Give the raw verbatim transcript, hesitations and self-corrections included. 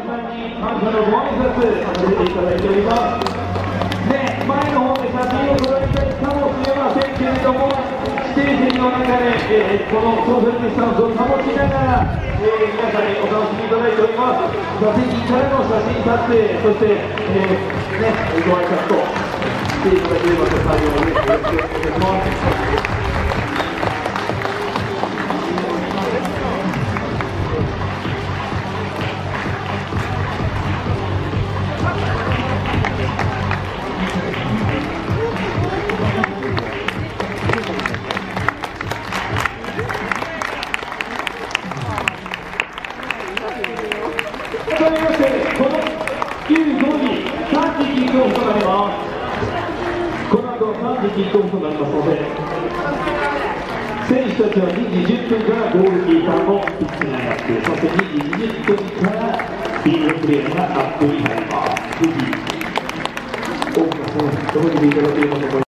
さんに感謝のご挨拶させていただいております。ね、前の方で写真を撮られたいかもしれませんけれども、ステージの中で、えー、このソーシャルディスタンスを保ちながら、えー、皆さんにお楽しみいただいております。座席からの写真撮影、そして、えー、ね、ご挨拶としていただければと幸いです。よろしくお願いします。改めまして、このきゅうごじさんじキックオフとなります。この後さんじキックオフとなりますので、選手たちはにじじゅっぷんからゴールキーパーのピッチに上がって、そしてにじにじゅっぷんからフィールドプレーヤーがアップになります。ぜひ多くの選手、どこにいただければと思います。